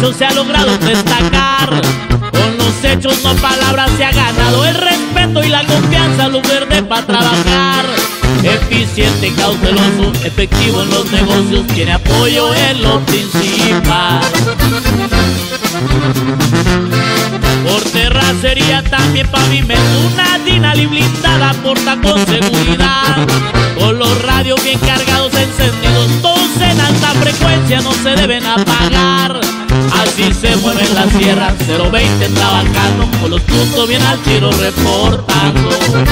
guacho se ha logrado destacar. Con los hechos, no palabras, se ha ganado el respeto y la confianza, luz verde para trabajar. Eficiente, cauteloso, efectivo en los negocios, tiene apoyo en lo principal. Por terracería, también pavimento, una Dinali blindada aporta con seguridad. Con los radios bien cargados, encendidos, todos en alta frecuencia, no se deben apagar. Así se mueven las sierras, 020 trabajando, con los puntos bien al tiro reportando.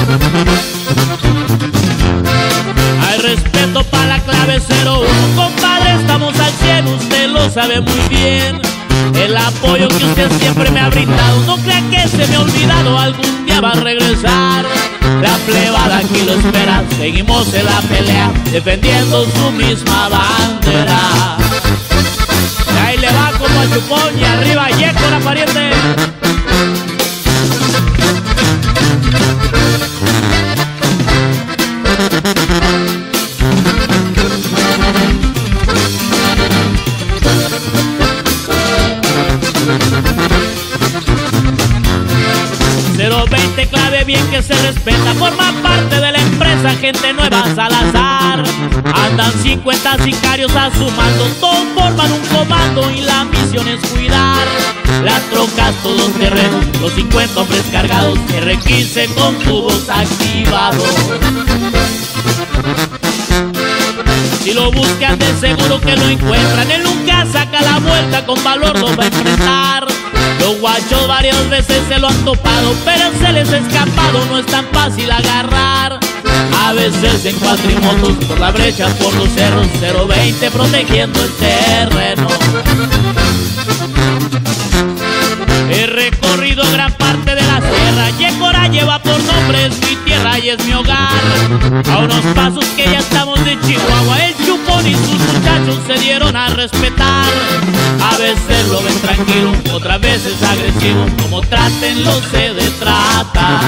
Hay respeto para la clave 01, compadre, estamos al 100, usted lo sabe muy bien. El apoyo que usted siempre me ha brindado, no crea que se me ha olvidado, algún día va a regresar. La plebada aquí lo espera, seguimos en la pelea, defendiendo su misma bandera. Y ahí le va como a chupón y arriba Yeco la pariente. Clave bien que se respeta, forma parte de la empresa, gente nueva Salazar. Andan 50 sicarios a su mando, todos forman un comando y la misión es cuidar las trocas, todo terreno, los 50 hombres cargados, R15 con tubos activados. Si lo buscan de seguro que lo encuentran, él nunca saca la vuelta, con valor lo va a enfrentar. Los guachos varias veces se lo han topado, pero se les ha escapado, no es tan fácil agarrar. A veces en cuatrimotos, por la brecha, por los cerros, 020 protegiendo el terreno. He recorrido gran parte de la sierra, Yecora lleva por nombre, es mi tierra y es mi hogar. A unos pasos que ya estamos de Chihuahua, el chupón y sus muchachos se dieron a respetar. A veces lo ven tranquilo, otras veces agresivo, como traten lo sé de trata.